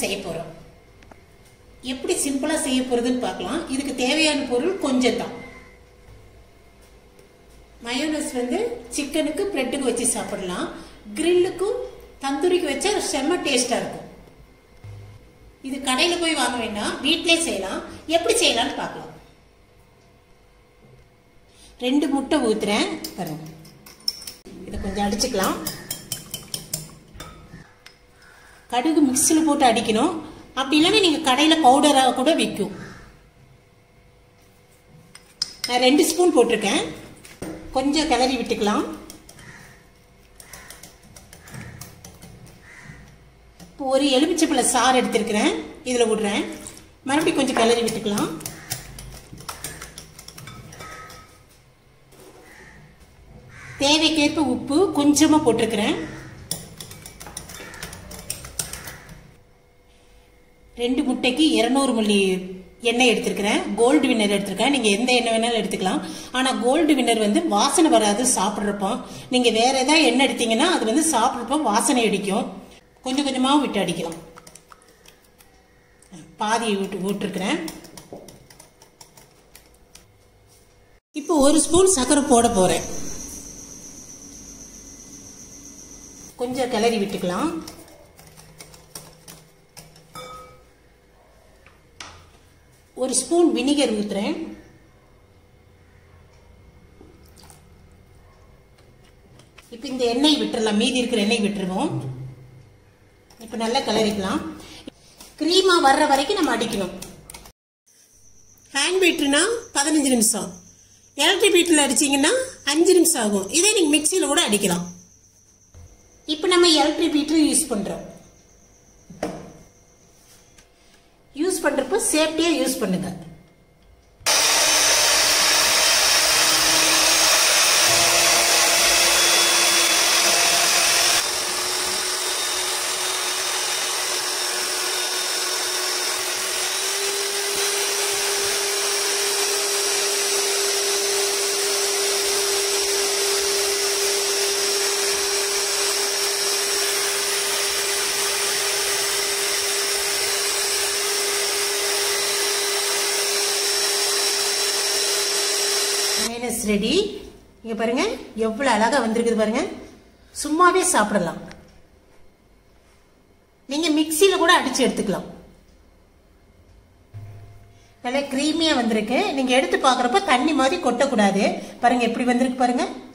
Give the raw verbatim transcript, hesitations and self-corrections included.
செய்ய போறோம். எப்படி சிம்பிளா செய்ய போறதுன்னு பார்க்கலாம். இதுக்கு தேவையான பொருள் கொஞ்சம் தான். மயோனஸ் வந்து சிக்கனுக்கு பிரெட்டுக்கு வச்சு சாப்பிடலாம். கிரில்லுக்கும் தந்தூரிக்கு வச்சா செம்ம டேஸ்டா இருக்கும். இது கடையில போய் வாங்க வேண்டாம், வீட்டிலே செய்யலாம். எப்படி செய்யலாம்னு பார்க்கலாம். ரெண்டு முட்டை ஊத்துறேன் பாருங்க. இதை கொஞ்சம் அடிச்சுக்கலாம். கடுகு மிக்சியில் போட்டு அடிக்கணும். அப்படி இல்லைன்னா நீங்க கடையில பவுடரா கூட விற்கும். நான் ரெண்டு ஸ்பூன் போட்டிருக்கேன். கொஞ்சம் கிளறி விட்டுக்கலாம். இப்போ ஒரு எலுமிச்சைப்பழ சாறு எடுத்திருக்கிறேன், இதுல விடுறேன். மறுபடியும் கொஞ்சம் கிளறி விட்டுக்கலாம். தேவைக்கேற்ப உப்பு கொஞ்சமா போட்டிருக்கிறேன். ரெண்டு முட்டைக்கு இருநூறு மில்லி எண்ணெய் எடுத்திருக்கிறேன். கோல்டு வின்னர் எடுத்திருக்கேன். நீங்க எந்த எண்ணெய் வேணாலும் எடுத்துக்கலாம். ஆனா கோல்டு வின்னர் வந்து வாசனை வராது சாப்பிட்றப்போ. நீங்க வேற ஏதாவது எண்ணெய் எடுத்தீங்கன்னா அது வந்து சாப்பிட்றப்போ வாசனை அடிக்கும். கொஞ்சம் கொஞ்சமாக விட்டு அடிக்கலாம். பாதியை விட்டு விட்டுருக்கிறேன். இப்போ ஒரு ஸ்பூன் சர்க்கரை போட போறேன். கொஞ்சம் கிளறி விட்டுக்கலாம். ஒரு ஸ்பூன் வினிகர் ஊத்துறேன். இப்போ இந்த எண்ணெய் விட்டுறலாம். மீதி இருக்கிற எண்ணெய் விட்டுருவோம். இப்போ நல்லா கிளறிக்கலாம். கிரீமா வர்ற வரைக்கும் நம்ம அடிக்கணும். ஹேண்ட் பீட்டர்னா பதினஞ்சு நிமிஷம், எலக்ட்ரிக் பீட்டர்ல அடிச்சீங்கன்னா அஞ்சு நிமிஷம் ஆகும். இதே நீங்க மிக்சியில கூட அடிக்கலாம். இப்போ நம்ம எலக்ட்ரிக் பீட்டர் யூஸ் பண்றோம். யூஸ் பண்றப்போ சேஃப்டியா யூஸ் பண்ணுங்க. Mayonnaise ready. இங்க பாருங்க எவ்வளவு அழகா வந்திருக்குது பாருங்க. சும்மாவே சாப்பிடலாம். நீங்க மிக்சியில கூட அடிச்சு எடுத்துக்கலாம். நல்லா கிரீமியா வந்திருக்கு. நீங்க எடுத்து பாக்குறப்ப தண்ணி மாதிரி கொட்டக்கூடாது. பாருங்க எப்படி வந்திருக்கு பாருங்க.